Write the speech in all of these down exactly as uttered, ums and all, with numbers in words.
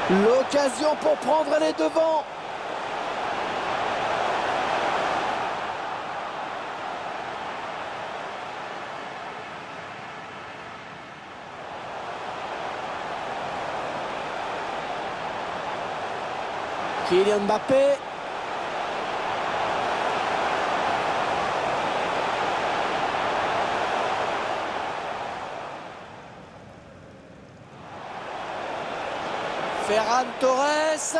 L'occasion pour prendre les devants. Kylian Mbappé. Ferran Torres.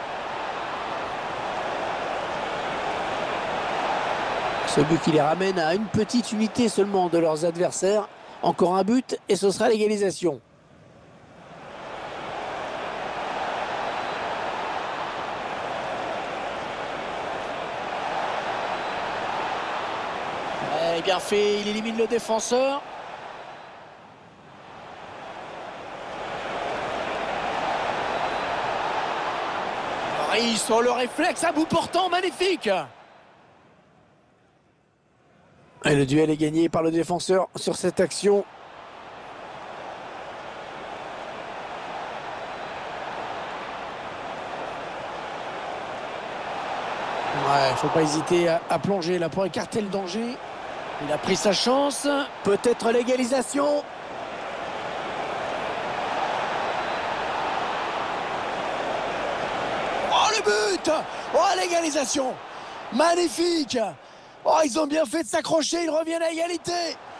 Ce but qui les ramène à une petite unité seulement de leurs adversaires. Encore un but et ce sera l'égalisation. Ouais, bien fait, il élimine le défenseur. Ils sont le réflexe à bout portant, magnifique. Et le duel est gagné par le défenseur sur cette action. Ouais, faut pas hésiter à, à plonger là pour écarter le danger. Il a pris sa chance. Peut-être l'égalisation. Oh, le but! Oh, l'égalisation! Magnifique! Oh, ils ont bien fait de s'accrocher, ils reviennent à égalité!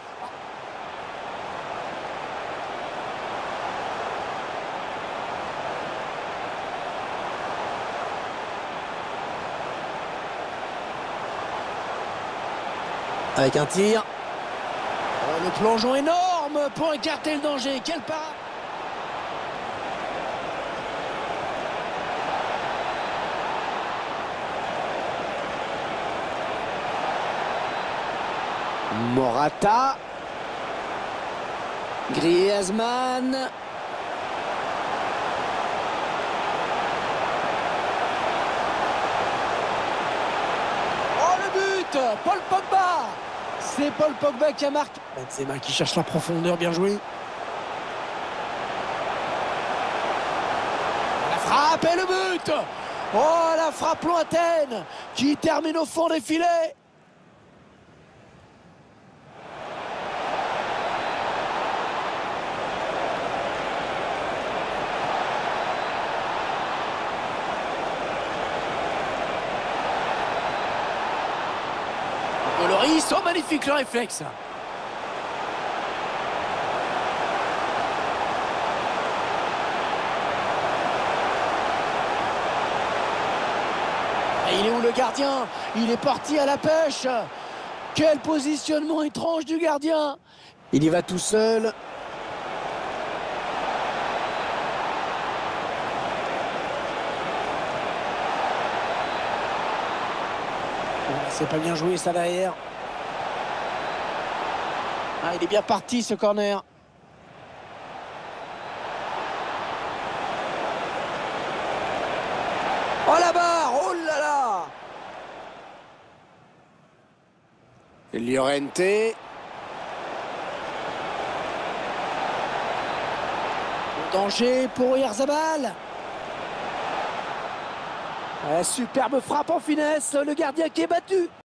Avec un tir. Oh, le plongeon énorme pour écarter le danger. Quel pas! Morata. Griezmann. Oh, le but! Paul Pogba! C'est Paul Pogba qui a marqué. Benzema qui cherche la profondeur, bien joué. La frappe et le but! Oh, la frappe lointaine qui termine au fond des filets. Loris, oh, magnifique le réflexe. Et il est où le gardien? Il est parti à la pêche. Quel positionnement étrange du gardien. Il y va tout seul. C'est pas bien joué ça derrière. Ah, il est bien parti ce corner. Oh la barre, oh là là. Llorente. Le danger pour Oyarzabal. Euh, superbe frappe en finesse, le gardien qui est battu.